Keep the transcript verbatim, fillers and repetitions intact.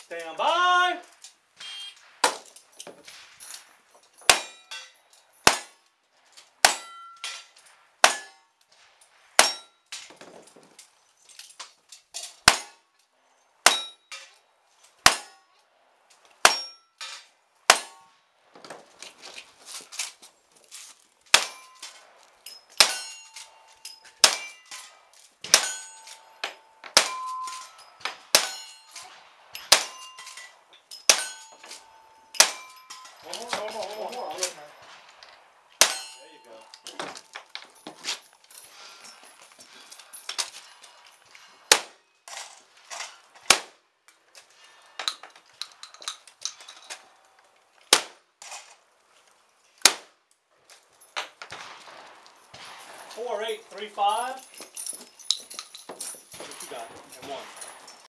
Stand by. One more, one more, one more. I'll look, man. There you go. Four, eight, three, five. What you got? And one.